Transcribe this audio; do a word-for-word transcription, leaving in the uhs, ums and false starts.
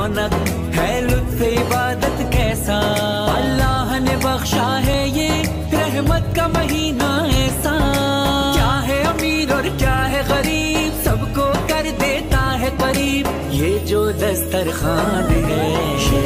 रौनक है लुत्फ इबादत कैसा, अल्लाह ने बख्शा है ये रहमत का महीना ऐसा। क्या है अमीर और क्या है गरीब, सबको कर देता है करीब, ये जो दस्तरखान है